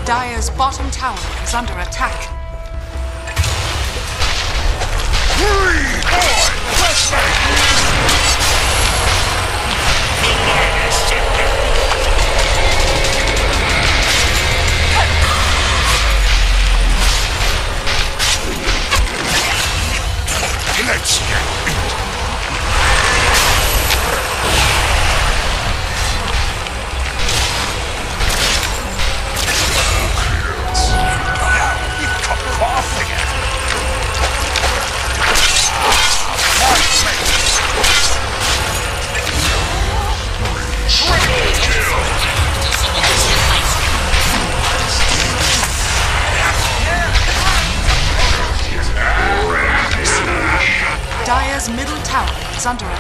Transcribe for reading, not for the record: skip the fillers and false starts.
Dire's bottom tower is under attack. Let's get it. Dire's middle tower is under